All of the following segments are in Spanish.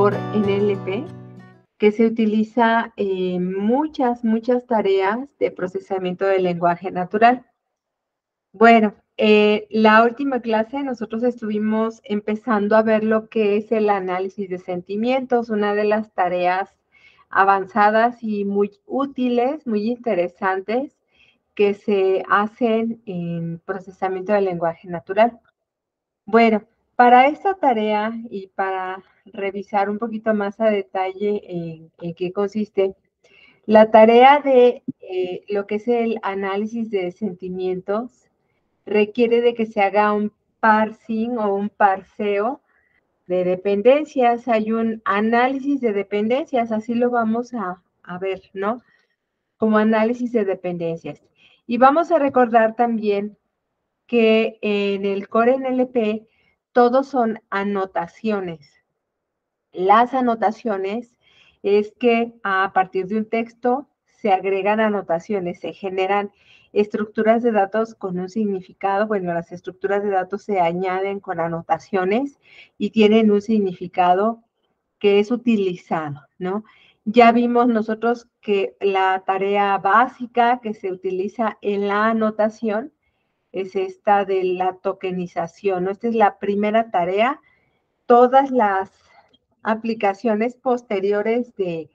Core NLP, que se utiliza en muchas tareas de procesamiento del lenguaje natural. Bueno, la última clase nosotros estuvimos empezando a ver lo que es el análisis de sentimientos, una de las tareas avanzadas y muy útiles, muy interesantes que se hacen en procesamiento del lenguaje natural. Bueno, para esta tarea y para revisar un poquito más a detalle en qué consiste, la tarea de lo que es el análisis de sentimientos requiere de que se haga un parsing o un parseo de dependencias. Hay un análisis de dependencias, así lo vamos a ver, ¿no? Como análisis de dependencias. Y vamos a recordar también que en el Core NLP todos son anotaciones. Las anotaciones es que a partir de un texto se agregan anotaciones, se generan estructuras de datos con un significado. Bueno, las estructuras de datos se añaden con anotaciones y tienen un significado que es utilizado, ¿no? Ya vimos nosotros que la tarea básica que se utiliza en la anotación es esta de la tokenización, ¿no? Esta es la primera tarea. Todas las aplicaciones posteriores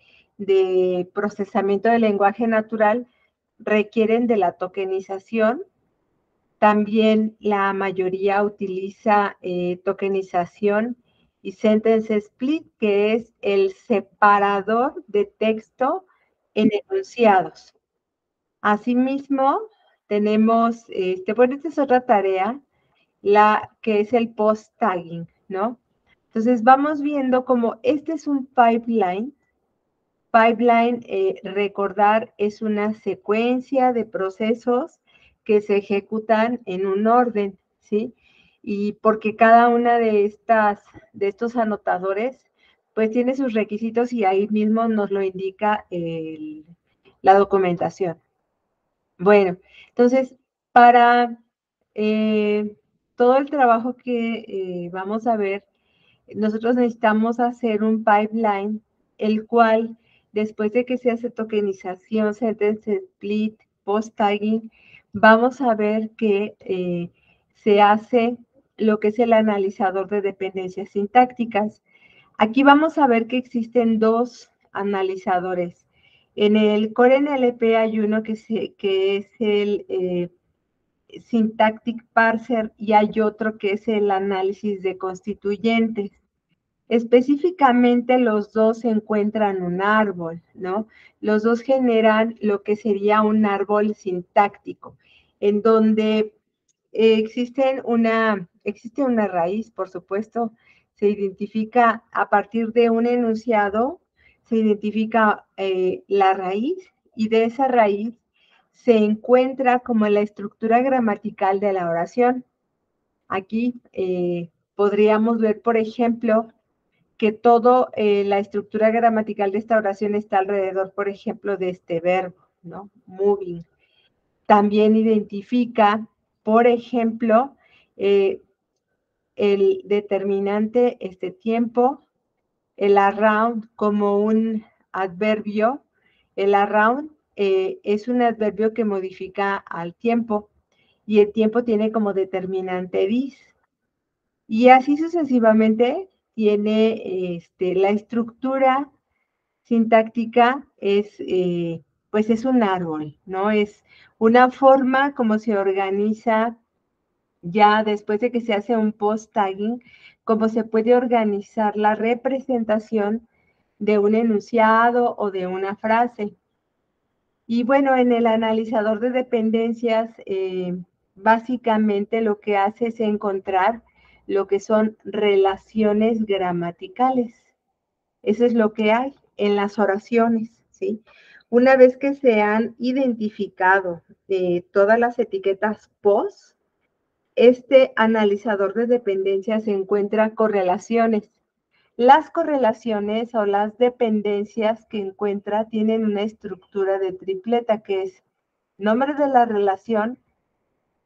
de procesamiento del lenguaje natural requieren de la tokenización. También la mayoría utiliza tokenización y sentence split, que es el separador de texto en enunciados. Asimismo, tenemos, bueno, esta es otra tarea, la que es el post-tagging, ¿no? Entonces, vamos viendo como este es un pipeline. Pipeline, recordar, es una secuencia de procesos que se ejecutan en un orden, ¿sí? Y porque cada una de estos anotadores, pues tiene sus requisitos y ahí mismo nos lo indica la documentación. Bueno, entonces, para todo el trabajo que vamos a ver, nosotros necesitamos hacer un pipeline, el cual, después de que se hace tokenización, sentence split, post-tagging, vamos a ver que se hace lo que es el analizador de dependencias sintácticas. Aquí vamos a ver que existen dos analizadores. En el Core NLP hay uno que es el Syntactic Parser y hay otro que es el análisis de constituyentes. Específicamente los dos se encuentran un árbol, ¿no? Los dos generan lo que sería un árbol sintáctico, en donde existe una raíz, por supuesto, se identifica a partir de un enunciado, se identifica la raíz y de esa raíz se encuentra como la estructura gramatical de la oración. Aquí podríamos ver, por ejemplo, que toda la estructura gramatical de esta oración está alrededor, por ejemplo, de este verbo, ¿no? Moving. También identifica, por ejemplo, el determinante, este tiempo, el around como un adverbio. El around es un adverbio que modifica al tiempo y el tiempo tiene como determinante this. Y así sucesivamente tiene la estructura sintáctica pues es un árbol, ¿no? Es una forma como se organiza ya después de que se hace un post-tagging, cómo se puede organizar la representación de un enunciado o de una frase. Y bueno, en el analizador de dependencias, básicamente lo que hace es encontrar lo que son relaciones gramaticales. Eso es lo que hay en las oraciones, ¿sí? Una vez que se han identificado todas las etiquetas post, este analizador de dependencias encuentra correlaciones. Las correlaciones o las dependencias que encuentra tienen una estructura de tripleta que es nombre de la relación,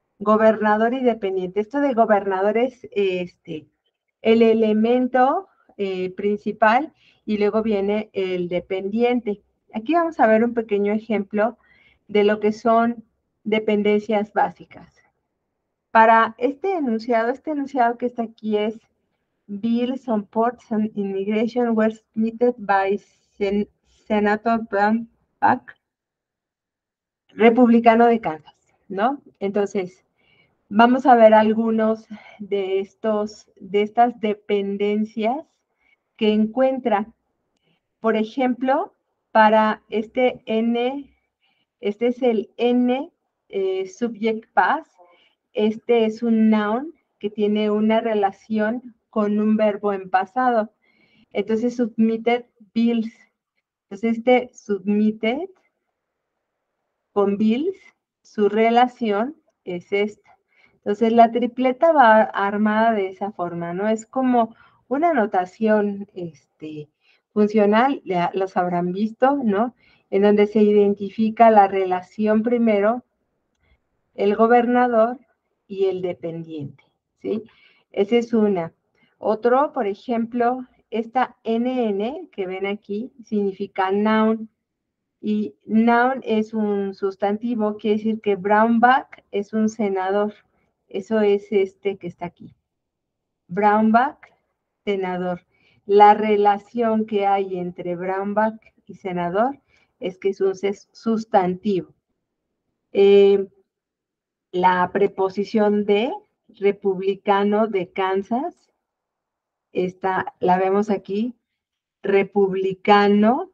gobernador y dependiente. Esto de gobernador es el elemento principal y luego viene el dependiente. Aquí vamos a ver un pequeño ejemplo de lo que son dependencias básicas. Para este enunciado que está aquí es Bills on Ports and Immigration were submitted by Senator Brownback, republicano de Kansas, ¿no? Entonces, vamos a ver algunos de estas dependencias que encuentra. Por ejemplo, para este N, este es el N subject past, este es un noun que tiene una relación con un verbo en pasado. Entonces, submitted bills. Entonces, este submitted con bills, su relación es esta. Entonces, la tripleta va armada de esa forma, ¿no? Es como una notación funcional, los habrán visto, ¿no? En donde se identifica la relación primero, el gobernador y el dependiente, ¿sí? Esa es una. Otro, por ejemplo, esta NN que ven aquí significa noun. Y noun es un sustantivo, quiere decir que Brownback es un senador. Eso es este que está aquí. Brownback, senador. La relación que hay entre Brownback y senador es que es un sustantivo. La preposición de republicano de Kansas, esta la vemos aquí, republicano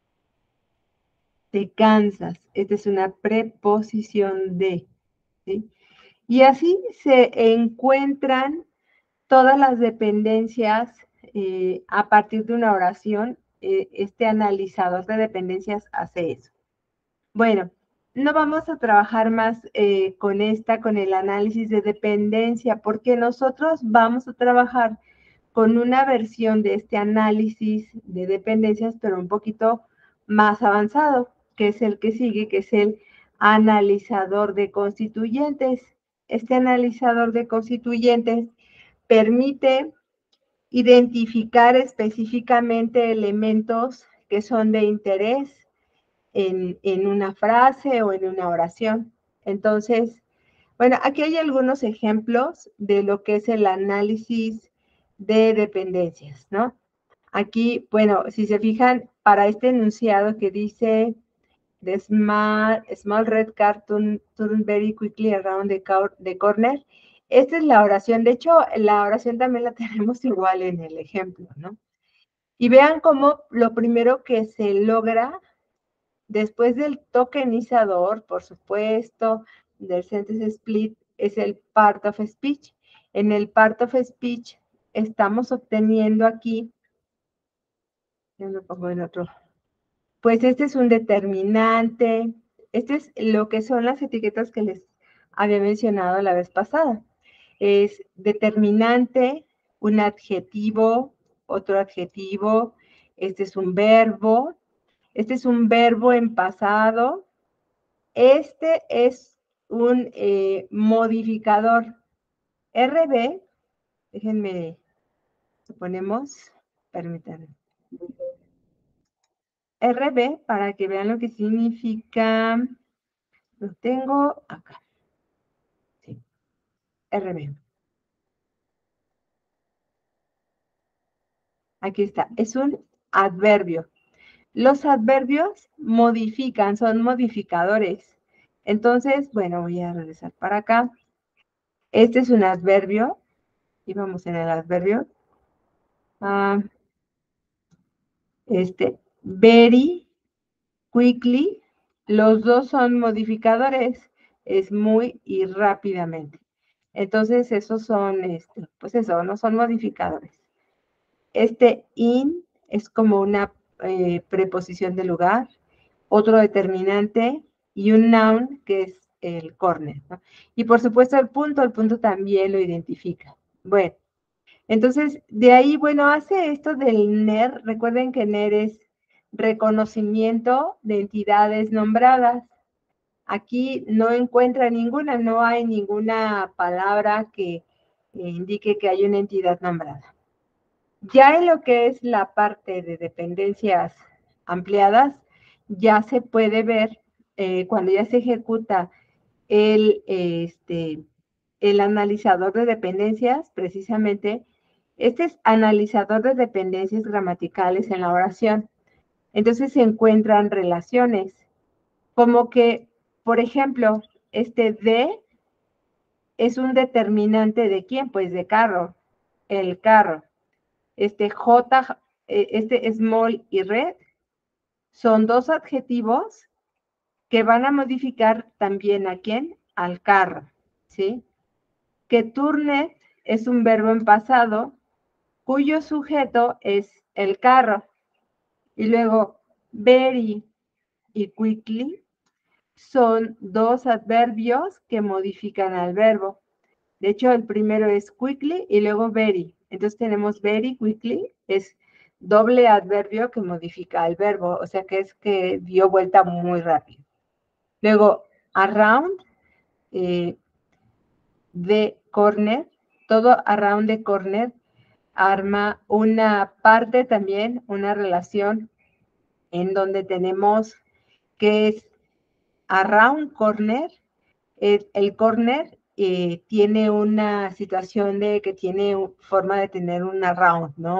de Kansas. Esta es una preposición de, ¿sí? Y así se encuentran todas las dependencias a partir de una oración. Este analizador de dependencias hace eso. Bueno, no vamos a trabajar más con el análisis de dependencia, porque nosotros vamos a trabajar con una versión de este análisis de dependencias, pero un poquito más avanzado, que es el que sigue, que es el analizador de constituyentes. Este analizador de constituyentes permite identificar específicamente elementos que son de interés en una frase o en una oración. Entonces, bueno, aquí hay algunos ejemplos de lo que es el análisis de dependencias, ¿no? Aquí, bueno, si se fijan, para este enunciado que dice the small red car turned very quickly around the corner, esta es la oración. De hecho, la oración también la tenemos igual en el ejemplo, ¿no? Y vean cómo lo primero que se logra después del tokenizador, por supuesto, del sentence split, es el part of speech. En el part of speech estamos obteniendo aquí, yo lo pongo en otro, pues este es un determinante, este es lo que son las etiquetas que les había mencionado la vez pasada. Es determinante, un adjetivo, otro adjetivo, este es un verbo en pasado. Este es un modificador. RB, déjenme, ponemos, permítanme. RB, para que vean lo que significa, lo tengo acá. Sí, RB. Aquí está, es un adverbio. Los adverbios modifican, son modificadores. Entonces, bueno, voy a regresar para acá. Este es un adverbio. Y vamos en el adverbio. Very, quickly. Los dos son modificadores. Es muy y rápidamente. Entonces, esos son, pues eso, no son modificadores. In es como una preposición de lugar, otro determinante y un noun que es el corner, ¿no? Y por supuesto el punto también lo identifica. Bueno, entonces de ahí, bueno, hace esto del NER. Recuerden que NER es reconocimiento de entidades nombradas. Aquí no encuentra ninguna, no hay ninguna palabra que indique que hay una entidad nombrada. Ya en lo que es la parte de dependencias ampliadas, ya se puede ver cuando ya se ejecuta el analizador de dependencias, precisamente, este es analizador de dependencias gramaticales en la oración. Entonces se encuentran relaciones, como que, por ejemplo, este de es un determinante de quién, pues de carro, el carro. Este J, este small y red son dos adjetivos que van a modificar también a quién, al carro, ¿sí? Que turned es un verbo en pasado cuyo sujeto es el carro. Y luego very y quickly son dos adverbios que modifican al verbo. De hecho, el primero es quickly y luego very. Entonces tenemos very quickly, es doble adverbio que modifica el verbo, o sea que es que dio vuelta muy rápido. Luego, around, the corner, todo around the corner arma una parte también, una relación en donde tenemos que es around corner, el corner tiene una situación de que tiene forma de tener un around, ¿no?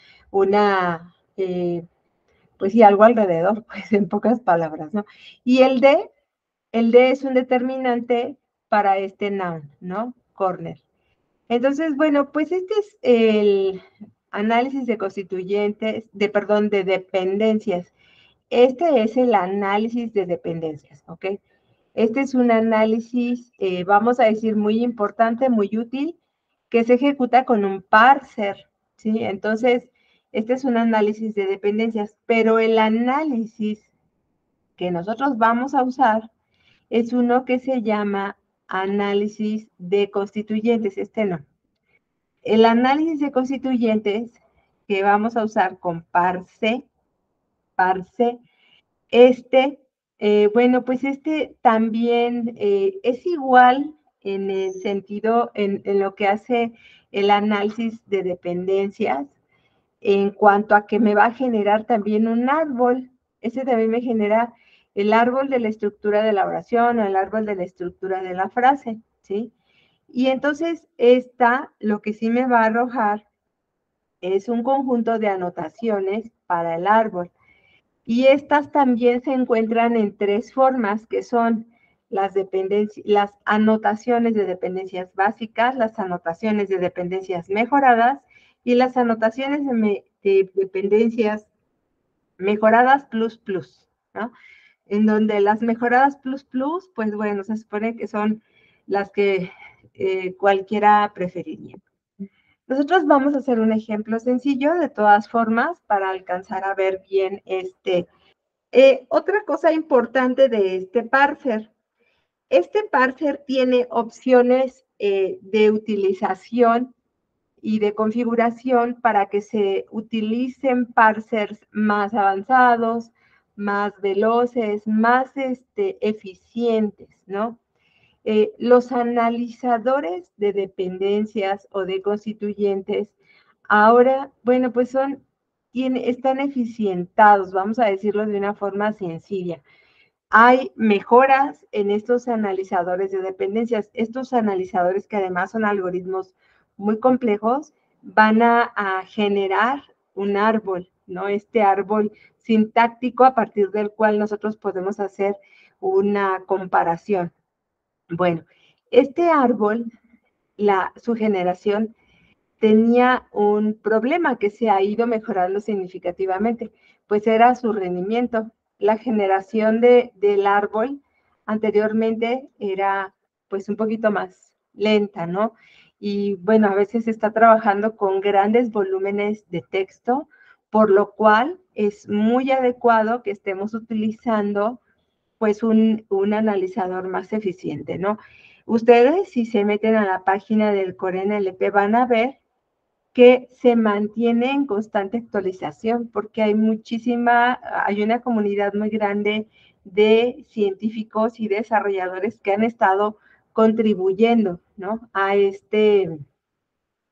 Pues sí, algo alrededor, pues en pocas palabras, ¿no? Y el de es un determinante para este noun, ¿no? Corner. Entonces, bueno, pues este es el análisis de constituyentes, perdón, de dependencias. Este es el análisis de dependencias, ¿ok? Este es un análisis, vamos a decir, muy importante, muy útil, que se ejecuta con un parser, ¿sí? Entonces, este es un análisis de dependencias, pero el análisis que nosotros vamos a usar es uno que se llama análisis de constituyentes, este no. El análisis de constituyentes que vamos a usar con parse, bueno, pues este también es igual en el sentido, en lo que hace el análisis de dependencias, en cuanto a que me va a generar también un árbol. Ese también me genera el árbol de la estructura de la oración o el árbol de la estructura de la frase, ¿sí? Y entonces esta, lo que sí me va a arrojar es un conjunto de anotaciones para el árbol. Y estas también se encuentran en tres formas, que son las anotaciones de dependencias básicas, las anotaciones de dependencias mejoradas y las anotaciones de dependencias mejoradas plus plus, ¿no? En donde las mejoradas plus plus, pues bueno, se supone que son las que cualquiera preferiría. Nosotros vamos a hacer un ejemplo sencillo, de todas formas, para alcanzar a ver bien otra cosa importante de este parser tiene opciones de utilización y de configuración para que se utilicen parsers más avanzados, más veloces, más eficientes, ¿no? Los analizadores de dependencias o de constituyentes ahora, bueno, pues están eficientados, vamos a decirlo de una forma sencilla. Hay mejoras en estos analizadores de dependencias. Estos analizadores, que además son algoritmos muy complejos, van a generar un árbol, ¿no? Este árbol sintáctico a partir del cual nosotros podemos hacer una comparación. Bueno, este árbol, su generación tenía un problema que se ha ido mejorando significativamente, pues era su rendimiento. La generación del árbol anteriormente era pues un poquito más lenta, ¿no? Y bueno, a veces se está trabajando con grandes volúmenes de texto, por lo cual es muy adecuado que estemos utilizando pues un analizador más eficiente, ¿no? Ustedes, si se meten a la página del CoreNLP, van a ver que se mantiene en constante actualización, porque hay una comunidad muy grande de científicos y desarrolladores que han estado contribuyendo, ¿no?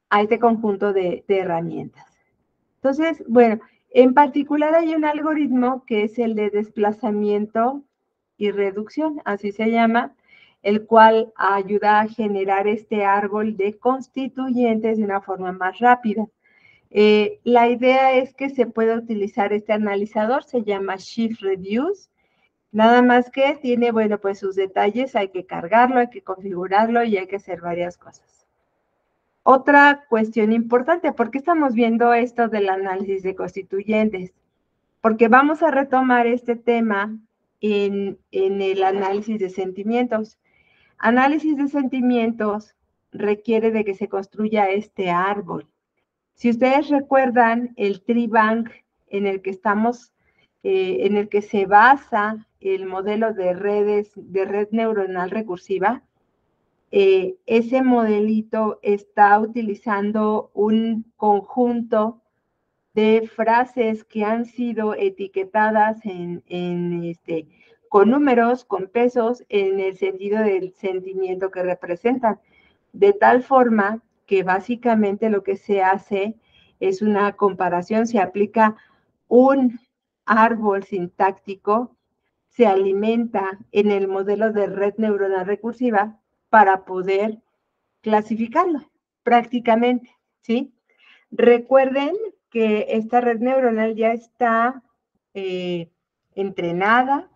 a este conjunto de herramientas. Entonces, bueno, en particular hay un algoritmo que es el de desplazamiento y reducción, así se llama, el cual ayuda a generar este árbol de constituyentes de una forma más rápida. La idea es que se pueda utilizar este analizador, se llama Shift Reduce, nada más que tiene, bueno, pues sus detalles, hay que cargarlo, hay que configurarlo y hay que hacer varias cosas. Otra cuestión importante, ¿por qué estamos viendo esto del análisis de constituyentes? Porque vamos a retomar este tema en el análisis de sentimientos. Análisis de sentimientos requiere de que se construya este árbol. Si ustedes recuerdan el tree bank en el que estamos, en el que se basa el modelo de red neuronal recursiva, ese modelito está utilizando un conjunto de frases que han sido etiquetadas con números, con pesos, en el sentido del sentimiento que representan. De tal forma que básicamente lo que se hace es una comparación, se aplica un árbol sintáctico, se alimenta en el modelo de red neuronal recursiva para poder clasificarlo prácticamente, ¿sí? Recuerden que esta red neuronal ya está entrenada,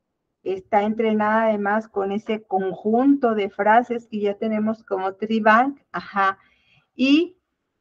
además con ese conjunto de frases que ya tenemos como tree bank, ajá, y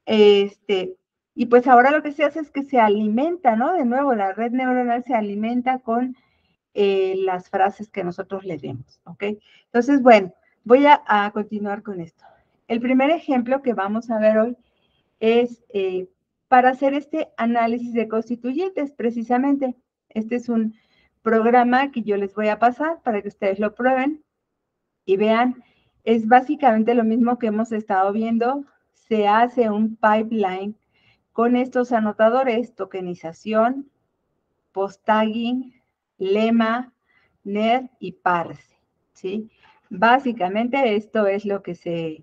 y pues ahora lo que se hace es que se alimenta, ¿no? De nuevo, la red neuronal se alimenta con las frases que nosotros le demos, ¿ok? Entonces, bueno, voy a continuar con esto. El primer ejemplo que vamos a ver hoy es para hacer este análisis de constituyentes, precisamente. Este es un programa que yo les voy a pasar para que ustedes lo prueben y vean. Es básicamente lo mismo que hemos estado viendo. Se hace un pipeline con estos anotadores, tokenización, post-tagging, lema, NER y parse, ¿sí? Básicamente esto es lo que se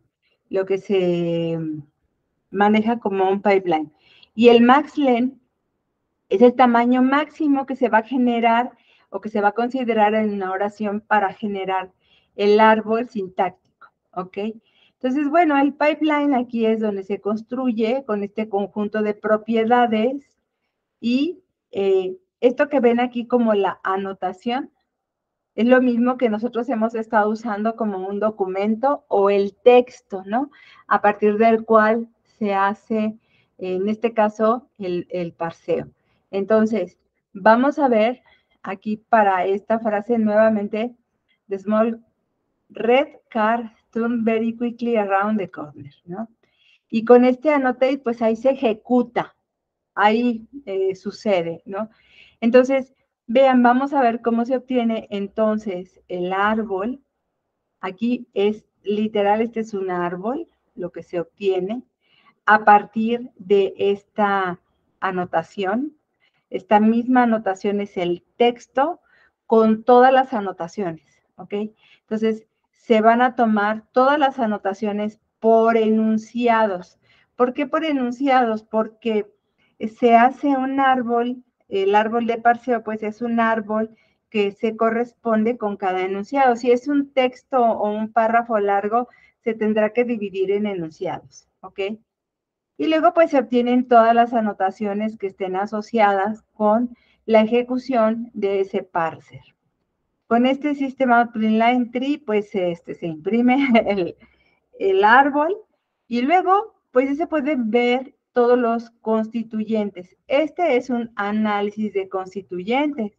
maneja como un pipeline. Y el maxlen es el tamaño máximo que se va a generar o que se va a considerar en una oración para generar el árbol sintáctico, ¿ok? Entonces, bueno, el pipeline aquí es donde se construye con este conjunto de propiedades y esto que ven aquí como la anotación es lo mismo que nosotros hemos estado usando como un documento o el texto, ¿no? A partir del cual se hace, en este caso, el parseo. Entonces, vamos a ver aquí para esta frase nuevamente, the small red car turned very quickly around the corner, ¿no? Y con este annotate, pues ahí se ejecuta, ahí sucede, ¿no? Entonces, vean, vamos a ver cómo se obtiene entonces el árbol. Aquí es literal, este es un árbol, lo que se obtiene a partir de esta anotación. Esta misma anotación es el texto con todas las anotaciones, ¿ok? Entonces, se van a tomar todas las anotaciones por enunciados. ¿Por qué por enunciados? Porque se hace un árbol, el árbol de parseo, pues es un árbol que se corresponde con cada enunciado. Si es un texto o un párrafo largo, se tendrá que dividir en enunciados, ¿ok? Y luego pues se obtienen todas las anotaciones que estén asociadas con la ejecución de ese parser. Con este sistema Outline Tree, pues se imprime el árbol y luego pues se pueden ver todos los constituyentes. Este es un análisis de constituyentes.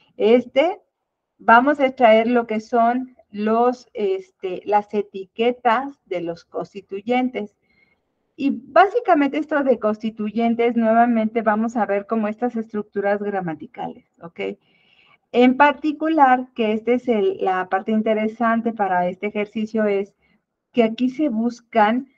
Vamos a extraer lo que son las etiquetas de los constituyentes. Y básicamente esto de constituyentes, nuevamente vamos a ver como estas estructuras gramaticales, ¿ok? En particular, que esta es la parte interesante para este ejercicio, es que aquí se buscan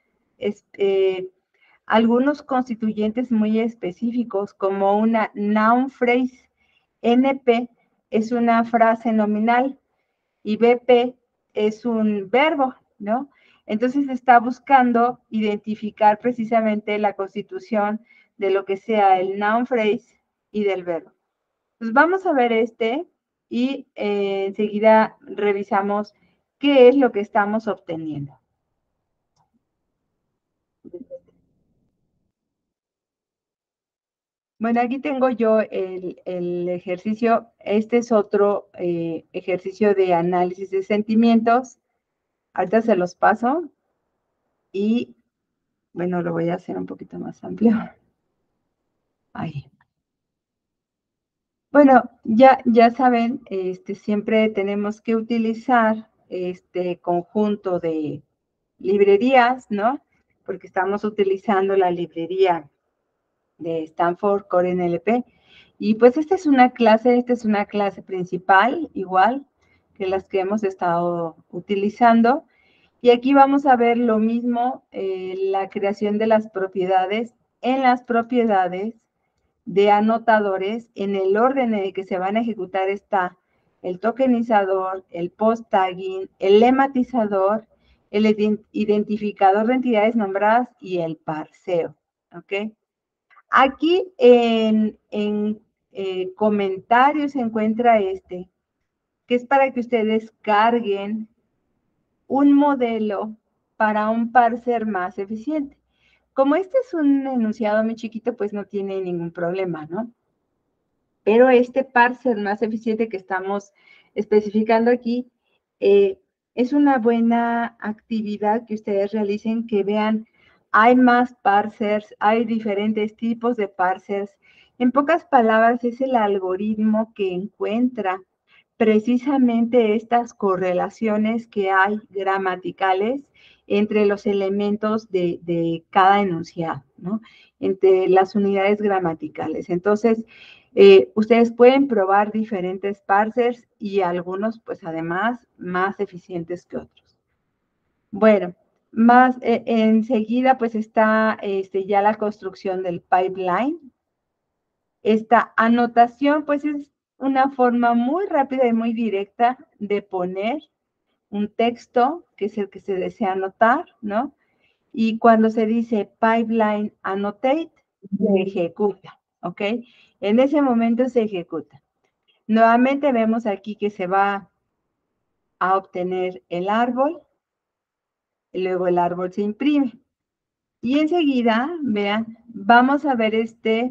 algunos constituyentes muy específicos, como una noun phrase. NP es una frase nominal y BP es un verbo, ¿no? Entonces está buscando identificar precisamente la constitución de lo que sea el noun phrase y del verbo. Pues vamos a ver y enseguida revisamos qué es lo que estamos obteniendo. Bueno, aquí tengo yo el ejercicio. Este es otro ejercicio de análisis de sentimientos. Ahorita se los paso y, bueno, lo voy a hacer un poquito más amplio. Ahí. Bueno, ya saben, siempre tenemos que utilizar este conjunto de librerías, ¿no? Porque estamos utilizando la librería de Stanford Core NLP. Y pues esta es una clase principal, igual que las que hemos estado utilizando. Y aquí vamos a ver lo mismo, la creación de las propiedades. En las propiedades de anotadores, en el orden en el que se van a ejecutar está el tokenizador, el post-tagging, el lematizador, el identificador de entidades nombradas y el parseo. ¿Ok? Aquí en comentarios se encuentra que es para que ustedes carguen un modelo para un parser más eficiente. Como este es un enunciado muy chiquito, pues no tiene ningún problema, ¿no? Pero este parser más eficiente que estamos especificando aquí es una buena actividad que ustedes realicen, que vean, hay más parsers, hay diferentes tipos de parsers. En pocas palabras, es el algoritmo que encuentra precisamente estas correlaciones que hay gramaticales entre los elementos de cada enunciado, ¿no? Entre las unidades gramaticales. Entonces, ustedes pueden probar diferentes parsers y algunos, pues además, más eficientes que otros. Bueno, enseguida, pues está ya la construcción del pipeline. Esta anotación, pues es una forma muy rápida y muy directa de poner un texto, que es el que se desea anotar, ¿no? Y cuando se dice pipeline annotate, se ejecuta, ¿ok? En ese momento se ejecuta. Nuevamente vemos aquí que se va a obtener el árbol, y luego el árbol se imprime. Y enseguida, vean, vamos a ver este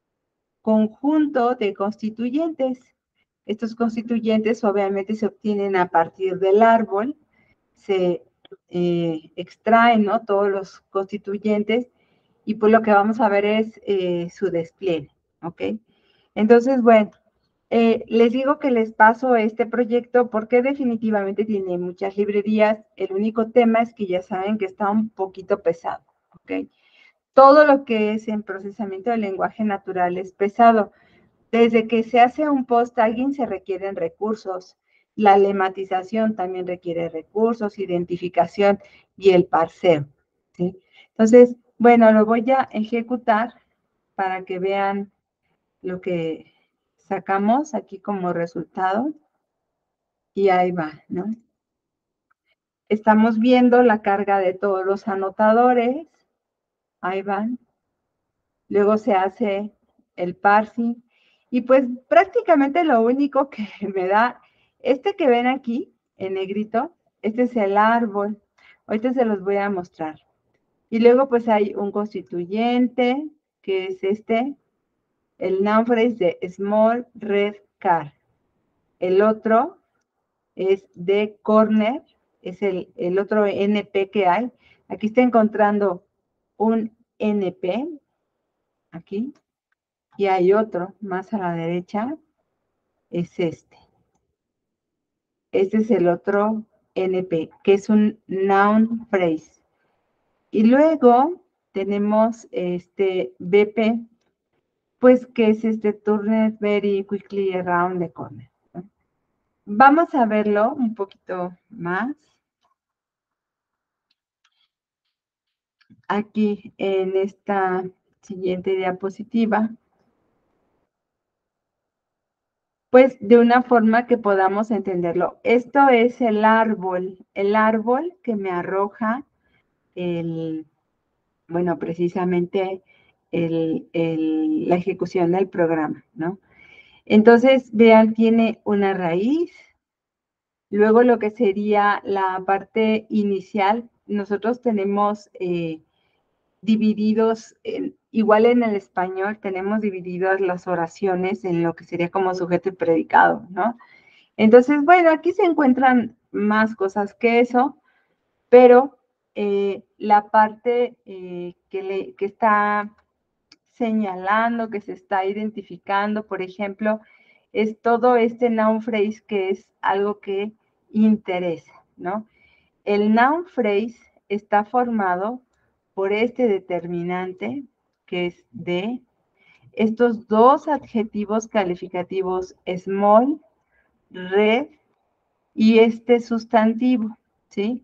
conjunto de constituyentes. Estos constituyentes obviamente se obtienen a partir del árbol, se extraen, ¿no?, todos los constituyentes y pues lo que vamos a ver es su despliegue, ¿ok? Entonces, bueno, les digo que les paso este proyecto porque definitivamente tiene muchas librerías. El único tema es que ya saben que está un poquito pesado, ¿ok? Todo lo que es en procesamiento del lenguaje natural es pesado. Desde que se hace un post-tagging se requieren recursos. La lematización también requiere recursos, identificación y el parseo, ¿sí? Entonces, bueno, lo voy a ejecutar para que vean lo que sacamos aquí como resultado. Y ahí va, ¿no? Estamos viendo la carga de todos los anotadores. Ahí van. Luego se hace el parsing. Y pues prácticamente lo único que me da, que ven aquí en negrito, este es el árbol. Ahorita se los voy a mostrar. Y luego pues hay un constituyente, que es el noun phrase de small red car. El otro es de corner, es el otro NP que hay. Aquí está encontrando un NP, aquí, y hay otro más a la derecha, es este. Este es el otro NP, que es un noun phrase. Y luego tenemos este BP, pues que es turned very quickly around the corner, ¿no? Vamos a verlo un poquito más. Aquí en esta siguiente diapositiva. pues de una forma que podamos entenderlo. Esto es el árbol que me arroja bueno, precisamente la ejecución del programa, ¿no? Entonces, vean, tiene una raíz, luego lo que sería la parte inicial, nosotros tenemos divididos, igual en el español, tenemos divididas las oraciones en lo que sería como sujeto y predicado, ¿no? Entonces, bueno, aquí se encuentran más cosas que eso, pero la parte que está señalando, que se está identificando, por ejemplo, es todo este noun phrase que es algo que interesa, ¿no? El noun phrase está formado por este determinante que es de estos dos adjetivos calificativos small, red y este sustantivo, ¿sí?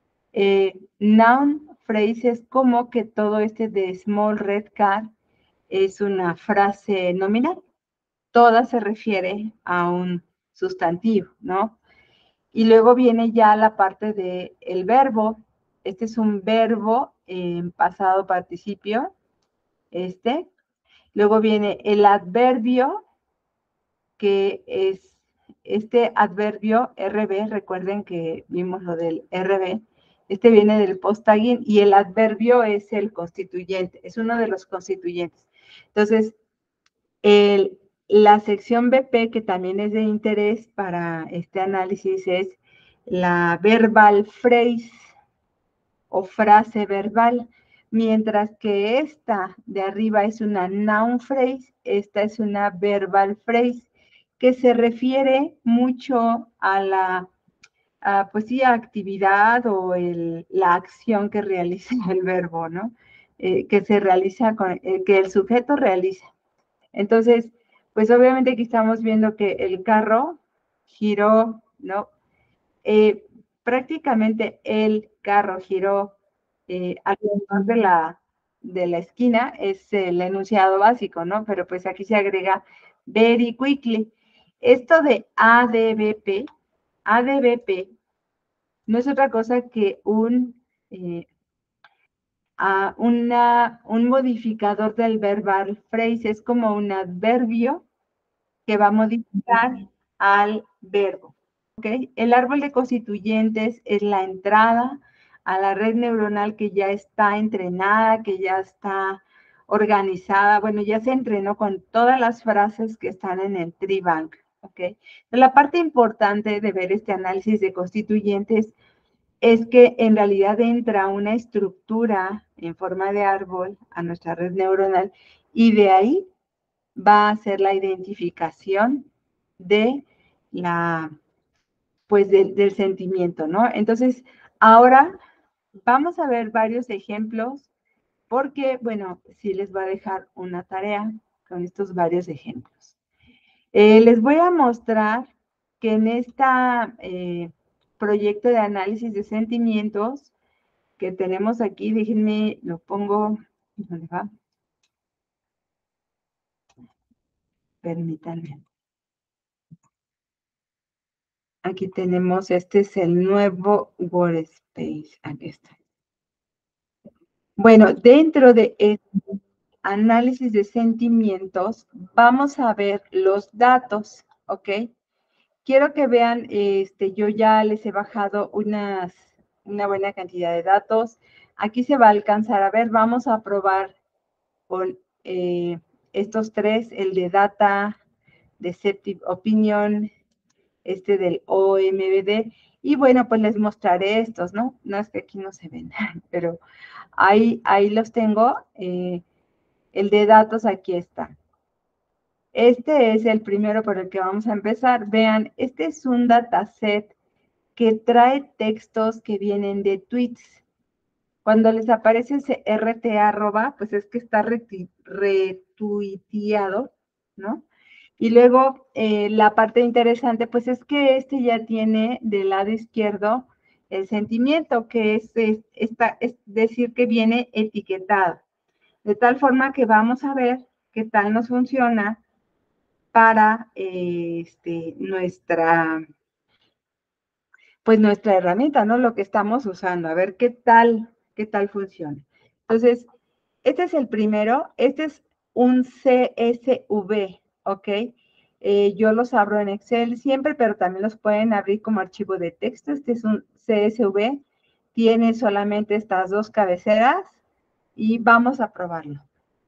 Noun phrase es como que todo este de small red car es una frase nominal. Toda se refiere a un sustantivo, ¿no? Y luego viene ya la parte del verbo. Este es un verbo en pasado participio, este. Luego viene el adverbio, que es este adverbio RB, recuerden que vimos lo del RB, este viene del post-tagging y el adverbio es el constituyente, es uno de los constituyentes. Entonces, la sección BP, que también es de interés para este análisis, es la verbal phrase o frase verbal, mientras que esta de arriba es una noun phrase, esta es una verbal phrase, que se refiere mucho a la pues sí, actividad o la acción que realiza el verbo, ¿no? Que se realiza, que el sujeto realiza. Entonces, pues obviamente aquí estamos viendo que el carro giró, ¿no? Prácticamente el carro giró alrededor de la esquina, es el enunciado básico, ¿no? Pero pues aquí se agrega very quickly. Esto de ADBP no es otra cosa que un modificador del verbal phrase, es como un adverbio que va a modificar al verbo. ¿Okay? El árbol de constituyentes es la entrada a la red neuronal que ya está entrenada, que ya está organizada, bueno, ya se entrenó con todas las frases que están en el tree bank. ¿Okay? La parte importante de ver este análisis de constituyentes es que en realidad entra una estructura en forma de árbol a nuestra red neuronal y de ahí va a ser la identificación de pues del sentimiento, ¿no? Entonces, ahora vamos a ver varios ejemplos porque, bueno, sí les voy a dejar una tarea con estos varios ejemplos. Les voy a mostrar que en este proyecto de análisis de sentimientos que tenemos aquí, déjenme, lo pongo, ¿dónde va? Permítanme. Aquí tenemos, este es el nuevo Workspace, aquí está. Bueno, dentro de este análisis de sentimientos, vamos a ver los datos, ¿ok? Quiero que vean, yo ya les he bajado una buena cantidad de datos. Aquí se va a alcanzar a ver, vamos a probar con estos tres, el de Data, Deceptive Opinion, este del OMBD, y bueno, pues les mostraré estos, ¿no? No es que aquí no se ven, pero ahí los tengo. El de datos aquí está. Este es el primero por el que vamos a empezar. Vean, este es un dataset que trae textos que vienen de tweets. Cuando les aparece ese RT arroba, pues es que está retuiteado, ¿no? Y luego la parte interesante, pues es que este ya tiene del lado izquierdo el sentimiento, que es decir, que viene etiquetado. De tal forma que vamos a ver qué tal nos funciona para nuestra herramienta, ¿no? Lo que estamos usando, a ver qué tal funciona. Entonces, este es el primero, este es un CSV, ¿ok? Yo los abro en Excel siempre, pero también los pueden abrir como archivo de texto. Este es un CSV, tiene solamente estas dos cabeceras y vamos a probarlo.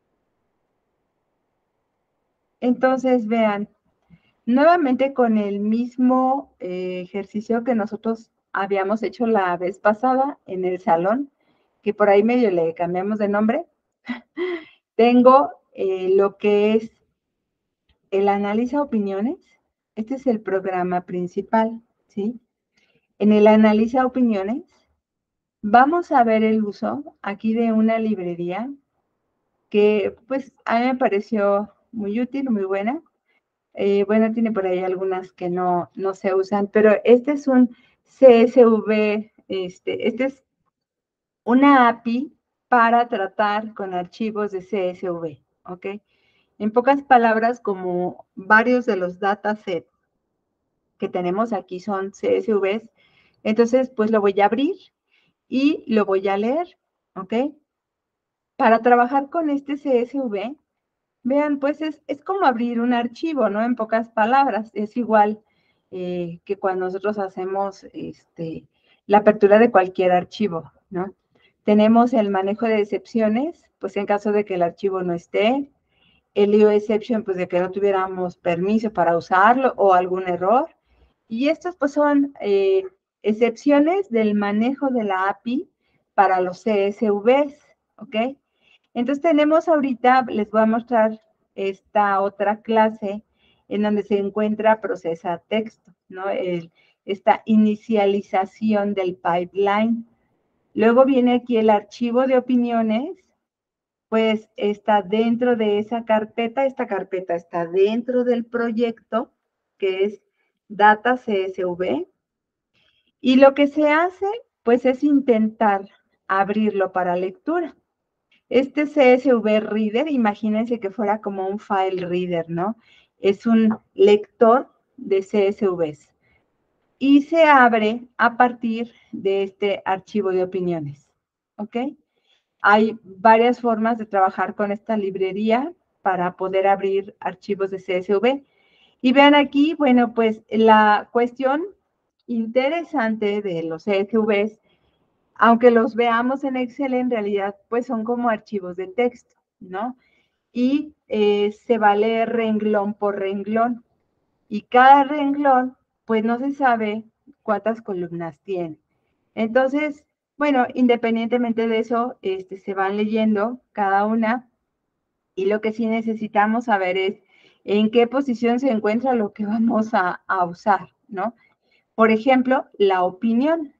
Entonces, vean, nuevamente con el mismo ejercicio que nosotros habíamos hecho la vez pasada en el salón, que por ahí medio le cambiamos de nombre, tengo lo que es el Analiza Opiniones. Este es el programa principal, ¿sí? En el Analiza Opiniones vamos a ver el uso aquí de una librería que pues a mí me pareció muy útil, muy buena. Bueno, tiene por ahí algunas que no se usan, pero este es un CSV, este es una API para tratar con archivos de CSV, ¿ok? En pocas palabras, como varios de los datasets que tenemos aquí son CSVs, entonces pues lo voy a abrir y lo voy a leer, ¿ok? Para trabajar con este CSV, vean, pues es como abrir un archivo, ¿no? En pocas palabras, es igual que cuando nosotros hacemos la apertura de cualquier archivo, ¿no? Tenemos el manejo de excepciones, pues en caso de que el archivo no esté, el IO exception, pues de que no tuviéramos permiso para usarlo o algún error. Y estos pues son excepciones del manejo de la API para los CSVs, ¿ok? Entonces tenemos ahorita, les voy a mostrar esta otra clase en donde se encuentra procesa texto, ¿no? Esta inicialización del pipeline. Luego viene aquí el archivo de opiniones, pues está dentro de esa carpeta, esta carpeta está dentro del proyecto que es Data CSV, y lo que se hace, pues es intentar abrirlo para lectura. Este CSV Reader, imagínense que fuera como un file reader, ¿no? Es un lector de CSVs y se abre a partir de este archivo de opiniones, ¿ok? Hay varias formas de trabajar con esta librería para poder abrir archivos de CSV. Y vean aquí, bueno, pues la cuestión interesante de los CSVs, aunque los veamos en Excel, en realidad, pues son como archivos de texto, ¿no? Y se va a leer renglón por renglón. Y cada renglón, pues no se sabe cuántas columnas tiene. Entonces, bueno, independientemente de eso, se van leyendo cada una y lo que sí necesitamos saber es en qué posición se encuentra lo que vamos a usar, ¿no? Por ejemplo, la opinión.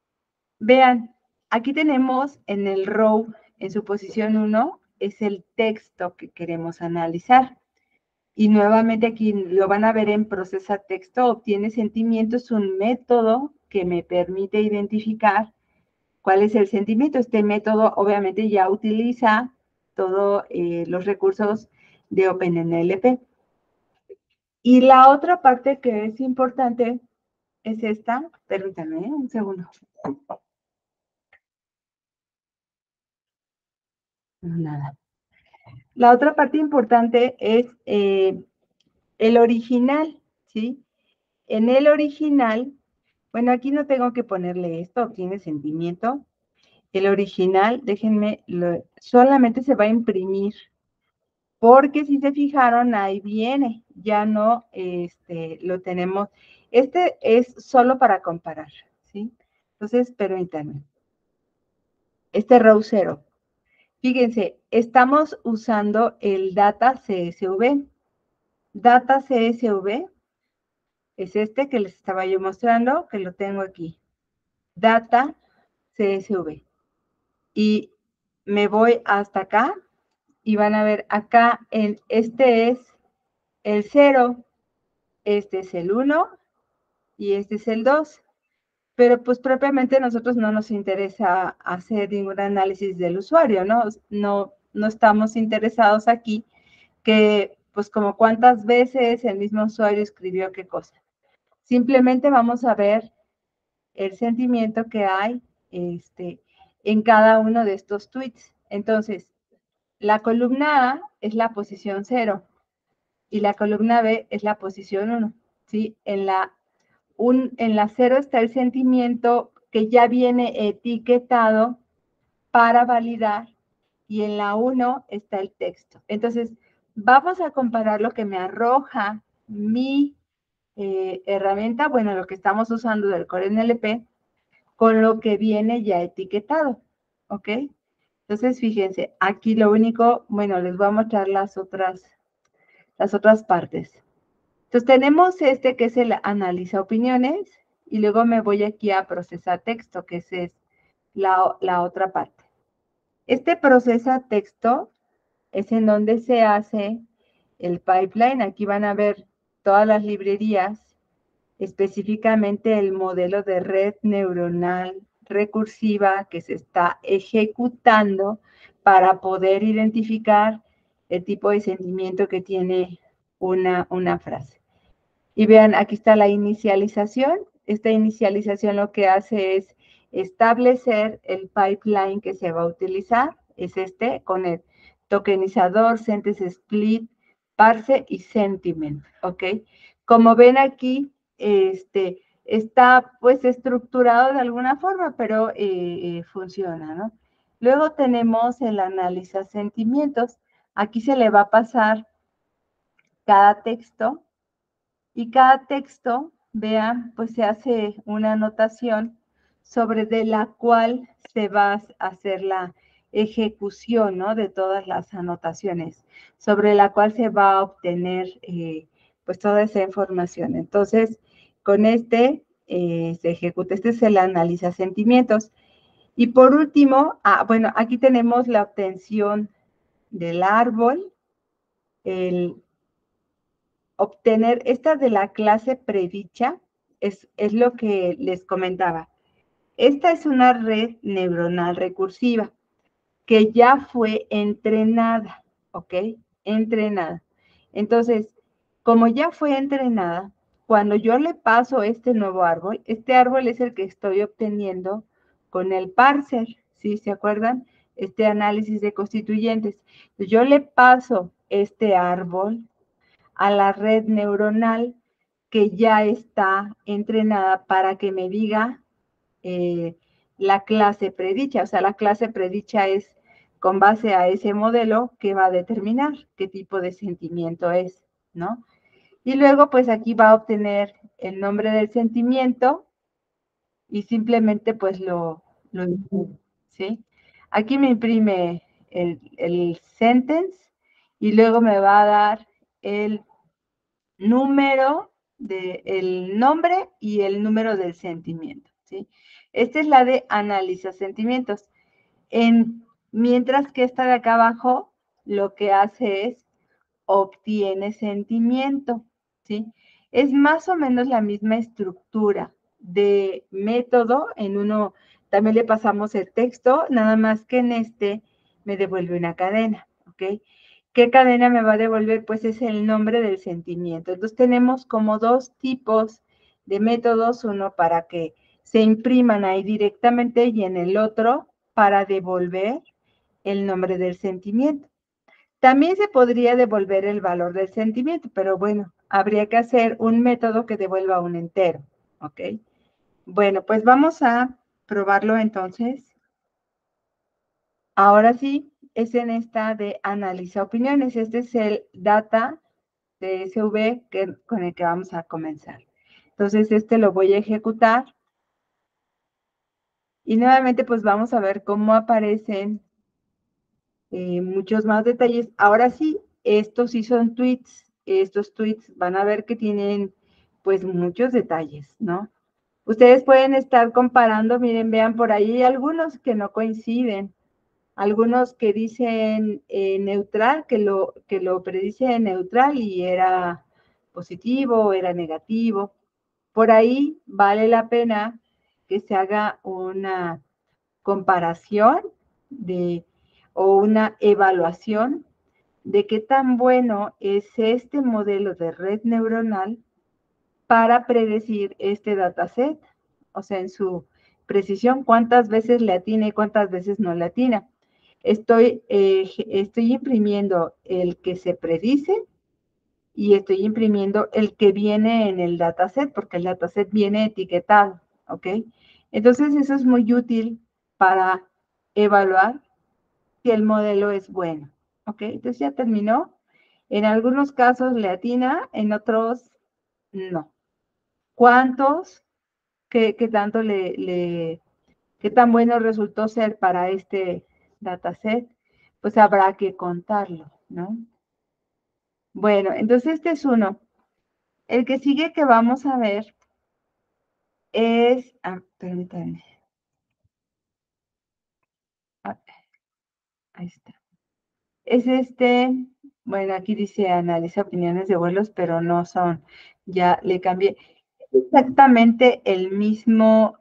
Vean, aquí tenemos en el row, en su posición 1, es el texto que queremos analizar. Y nuevamente aquí lo van a ver en Procesa Texto, obtiene sentimiento, es un método que me permite identificar cuál es el sentimiento. Este método obviamente ya utiliza todos los recursos de OpenNLP. Y la otra parte que es importante es esta. Permítanme un segundo. Nada. La otra parte importante es el original, ¿sí? En el original, bueno, aquí no tengo que ponerle esto, tiene sentimiento. El original, déjenme, solamente se va a imprimir, porque si se fijaron, ahí viene, ya no lo tenemos. Este es solo para comparar, ¿sí? Entonces, permítanme. Este row 0. Fíjense, estamos usando el Data CSV. Data CSV es este que les estaba yo mostrando, que lo tengo aquí. Data CSV. Y me voy hasta acá y van a ver acá, este es el 0, este es el 1 y este es el 2. Pero pues propiamente a nosotros no nos interesa hacer ningún análisis del usuario, ¿no? No estamos interesados aquí que pues como cuántas veces el mismo usuario escribió qué cosa. Simplemente vamos a ver el sentimiento que hay en cada uno de estos tweets. Entonces, la columna A es la posición 0 y la columna B es la posición 1. ¿Sí? En la 0 está el sentimiento que ya viene etiquetado para validar y en la 1 está el texto. Entonces, vamos a comparar lo que me arroja mi herramienta, bueno, lo que estamos usando del Core NLP, con lo que viene ya etiquetado, ¿ok? Entonces, fíjense, aquí lo único, bueno, les voy a mostrar las otras partes. Entonces, tenemos que es el analiza opiniones, y luego me voy aquí a procesar texto, que es la otra parte. Este procesa texto es en donde se hace el pipeline. Aquí van a ver todas las librerías, específicamente el modelo de red neuronal recursiva que se está ejecutando para poder identificar el tipo de sentimiento que tiene una frase. Y vean, aquí está la inicialización. Esta inicialización lo que hace es establecer el pipeline que se va a utilizar. Es con el tokenizador, sentence split, parse y sentiment, ¿ok? Como ven aquí, está pues estructurado de alguna forma, pero funciona, ¿no? Luego tenemos el análisis sentimientos. Aquí se le va a pasar cada texto y cada texto, vean, pues se hace una anotación sobre de la cual se va a hacer la ejecución, ¿no? De todas las anotaciones, sobre la cual se va a obtener, pues, toda esa información. Entonces, con se ejecuta, es el analiza sentimientos. Y por último, bueno, aquí tenemos la obtención del árbol, el obtener esta de la clase predicha es lo que les comentaba. Esta es una red neuronal recursiva que ya fue entrenada, ¿ok? Entrenada. Entonces, como ya fue entrenada, cuando yo le paso este nuevo árbol, este árbol es el que estoy obteniendo con el parser, ¿sí? ¿Se acuerdan? Este análisis de constituyentes. Yo le paso este árbol a la red neuronal que ya está entrenada para que me diga la clase predicha. O sea, la clase predicha es con base a ese modelo que va a determinar qué tipo de sentimiento es, ¿no? Y luego, pues aquí va a obtener el nombre del sentimiento y simplemente, pues lo imprime, ¿sí? Aquí me imprime el sentence y luego me va a dar el número del nombre y el número del sentimiento, ¿sí? Esta es la de analiza sentimientos. Mientras que esta de acá abajo lo que hace es obtiene sentimiento, ¿sí? Es más o menos la misma estructura de método. En uno también le pasamos el texto, nada más que en me devuelve una cadena, ¿ok? ¿Qué cadena me va a devolver? Pues es el nombre del sentimiento. Entonces tenemos como dos tipos de métodos, uno para que se impriman ahí directamente y en el otro para devolver el nombre del sentimiento. También se podría devolver el valor del sentimiento, pero bueno, habría que hacer un método que devuelva un entero, ¿ok? Bueno, pues vamos a probarlo entonces. Ahora sí, es en esta de analiza opiniones. Este es el data CSV con el que vamos a comenzar. Entonces, lo voy a ejecutar. Y nuevamente, pues vamos a ver cómo aparecen muchos más detalles. Ahora sí, estos sí son tweets. Estos tweets van a ver que tienen, pues, muchos detalles, ¿no? Ustedes pueden estar comparando, miren, vean, por ahí algunos que no coinciden. Algunos que dicen neutral, que lo predice neutral y era positivo, era negativo. Por ahí vale la pena que se haga una comparación o una evaluación de qué tan bueno es este modelo de red neuronal para predecir este dataset, o sea, en su precisión, cuántas veces le atina y cuántas veces no le atina. Estoy imprimiendo el que se predice y estoy imprimiendo el que viene en el dataset, porque el dataset viene etiquetado, ¿ok? Entonces, eso es muy útil para evaluar si el modelo es bueno, ¿ok? Entonces, ya terminó. En algunos casos le atina, en otros no. ¿Cuántos? ¿Qué tanto qué tan bueno resultó ser para este dataset? Pues habrá que contarlo, ¿no? Bueno, entonces este es uno. El que sigue que vamos a ver es, permítanme. Ah, ahí está. Es este, bueno, aquí dice analiza opiniones de vuelos, pero no son, ya le cambié. Exactamente el mismo,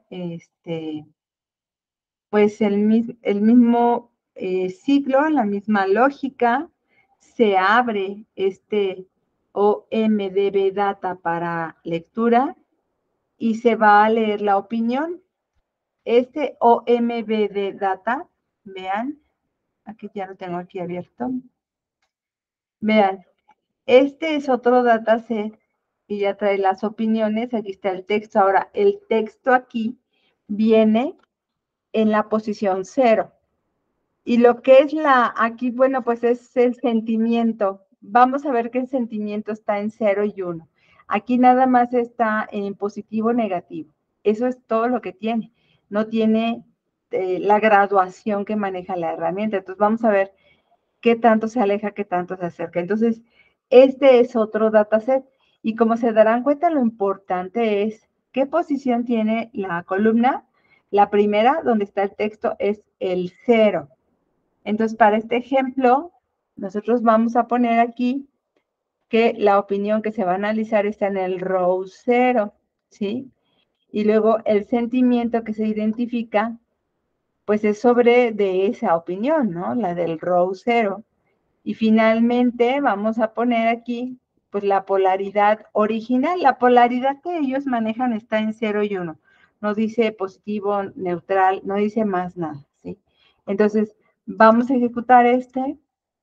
pues el mismo ciclo, la misma lógica, se abre este OMDB Data para lectura y se va a leer la opinión. Este OMDB Data, vean, aquí ya lo tengo aquí abierto. Vean, este es otro dataset y ya trae las opiniones. Aquí está el texto. Ahora, el texto aquí viene en la posición 0. Y lo que es aquí, bueno, pues es el sentimiento. Vamos a ver que el sentimiento está en 0 y 1. Aquí nada más está en positivo o negativo. Eso es todo lo que tiene. No tiene la graduación que maneja la herramienta. Entonces vamos a ver qué tanto se aleja, qué tanto se acerca. Entonces, este es otro dataset. Y como se darán cuenta, lo importante es qué posición tiene la columna. La primera, donde está el texto, es el 0. Entonces, para este ejemplo, nosotros vamos a poner aquí que la opinión que se va a analizar está en el row 0, ¿sí? Y luego el sentimiento que se identifica, pues es sobre de esa opinión, ¿no? La del row 0. Y finalmente vamos a poner aquí, pues la polaridad original. La polaridad que ellos manejan está en 0 y 1. No dice positivo, neutral, no dice más nada, ¿sí? Entonces, vamos a ejecutar este.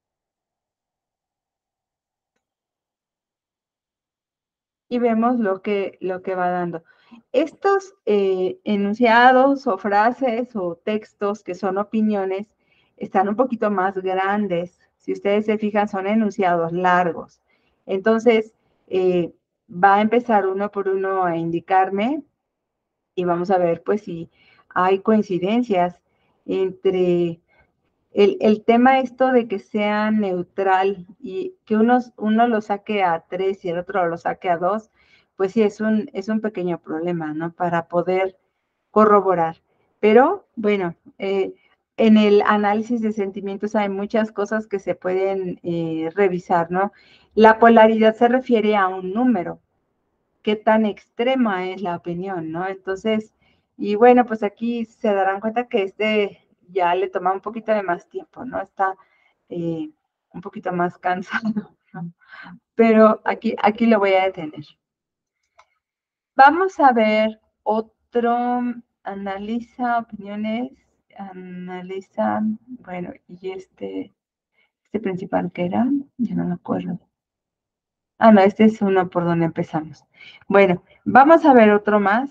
Y vemos lo que va dando. Estos enunciados o frases o textos que son opiniones están un poquito más grandes. Si ustedes se fijan, son enunciados largos. Entonces, va a empezar uno por uno a indicarme y vamos a ver pues si hay coincidencias entre el tema esto de que sea neutral y que uno lo saque a 3 y el otro lo saque a 2, pues sí, es un pequeño problema, ¿no? Para poder corroborar. Pero, bueno, en el análisis de sentimientos hay muchas cosas que se pueden revisar, ¿no? La polaridad se refiere a un número, qué tan extrema es la opinión, ¿no? Entonces, y bueno, pues aquí se darán cuenta que ya le toma un poquito de más tiempo, ¿no? Está un poquito más cansado, ¿no? Pero aquí lo voy a detener. Vamos a ver otro, analiza opiniones, bueno, y este principal que era, ya no me acuerdo. Ah, no, este es uno por donde empezamos. Bueno, vamos a ver otro más.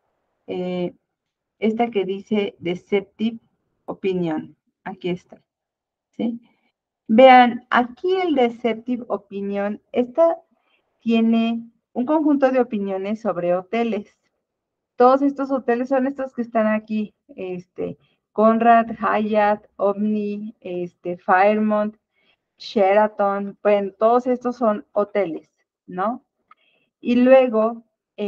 Esta que dice Deceptive Opinion. Aquí está. ¿Sí? Vean, aquí el Deceptive Opinion, esta tiene un conjunto de opiniones sobre hoteles. Todos estos hoteles son estos que están aquí, Conrad, Hyatt, Omni, Fairmont, Sheraton, bueno, todos estos son hoteles, ¿no? Y luego,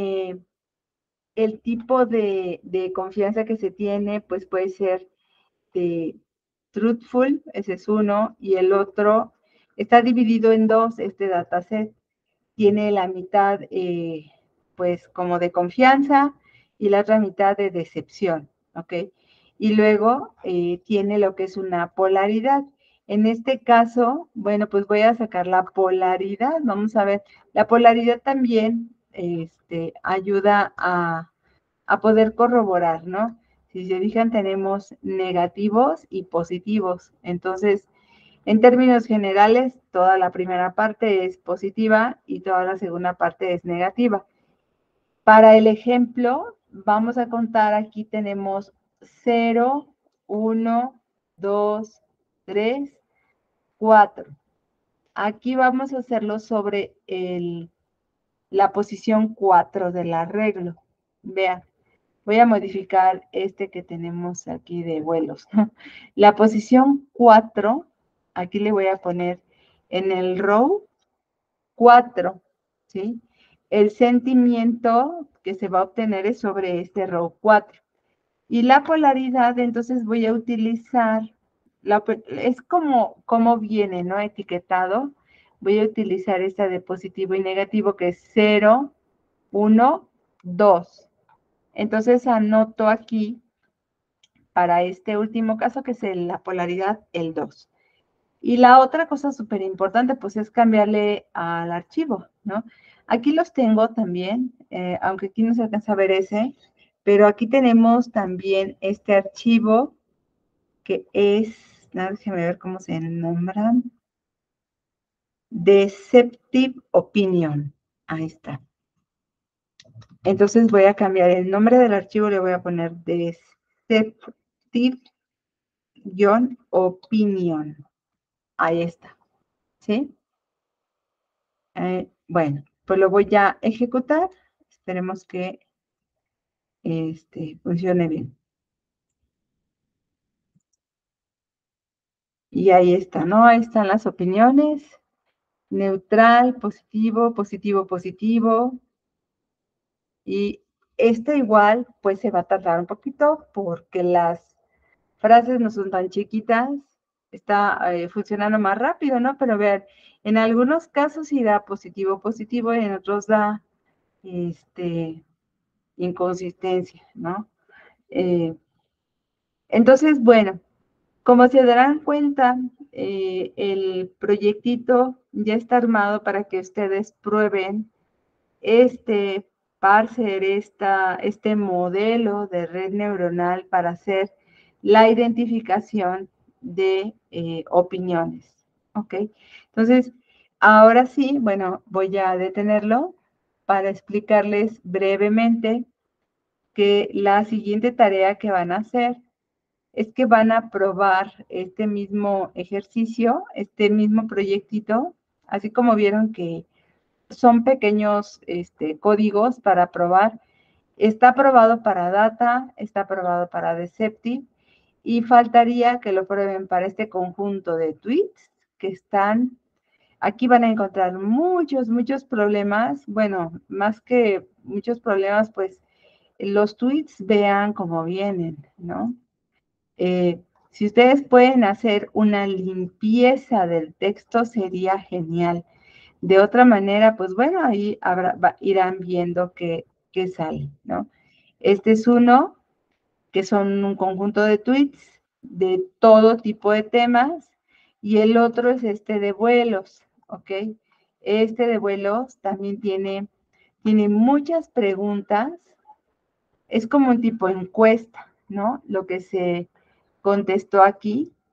el tipo de confianza que se tiene, pues puede ser de truthful, ese es uno, y el otro está dividido en dos, este dataset. Tiene la mitad, pues, como de confianza y la otra mitad de decepción, ¿ok? Y luego tiene lo que es una polaridad. En este caso, bueno, pues voy a sacar la polaridad. Vamos a ver, la polaridad también ayuda a poder corroborar, ¿no? Si se fijan, tenemos negativos y positivos. Entonces, en términos generales, toda la primera parte es positiva y toda la segunda parte es negativa. Para el ejemplo, vamos a contar, aquí tenemos 0, 1, 2, 3, 4. Aquí vamos a hacerlo sobre la posición 4 del arreglo. Vean, voy a modificar este que tenemos aquí de vuelos. La posición 4, aquí le voy a poner en el row 4, ¿sí? El sentimiento que se va a obtener es sobre este row 4. Y la polaridad, entonces voy a utilizar, es como viene, ¿no? Etiquetado. Voy a utilizar esta de positivo y negativo, que es 0, 1, 2. Entonces anoto aquí, para este último caso, que es la polaridad, el 2. Y la otra cosa súper importante, pues, es cambiarle al archivo, ¿no? Aquí los tengo también, aunque aquí no se alcanza a ver ese, pero aquí tenemos también este archivo que es, déjenme ver cómo se nombra, Deceptive Opinion. Ahí está. Entonces voy a cambiar el nombre del archivo, le voy a poner Deceptive-Opinion. Ahí está, ¿sí? Bueno, pues lo voy a ejecutar. Esperemos que funcione bien. Y ahí está, ¿no? Ahí están las opiniones. Neutral, positivo, positivo, positivo. Y igual, pues se va a tardar un poquito porque las frases no son tan chiquitas. Está funcionando más rápido, ¿no? Pero vean, en algunos casos sí da positivo, positivo, y en otros da inconsistencia, ¿no? Entonces, bueno, como se darán cuenta, el proyectito ya está armado para que ustedes prueben este parser, este modelo de red neuronal para hacer la identificación de opiniones. ¿Ok? Entonces, ahora sí, bueno, voy a detenerlo para explicarles brevemente que la siguiente tarea que van a hacer es que van a probar este mismo ejercicio, este mismo proyectito, así como vieron que son pequeños códigos para probar. Está aprobado para Data, está aprobado para Deceptive, y faltaría que lo prueben para este conjunto de tweets que están. Aquí van a encontrar muchos, muchos problemas. Bueno, más que muchos problemas, pues los tweets vean cómo vienen, ¿no? Si ustedes pueden hacer una limpieza del texto, sería genial. De otra manera, pues bueno, ahí irán viendo qué sale, ¿no? Este es uno, que son un conjunto de tweets de todo tipo de temas, y el otro es este de vuelos, ¿ok? Este de vuelos también tiene muchas preguntas. Es como un tipo encuesta, ¿no? Lo que se contestó aquí.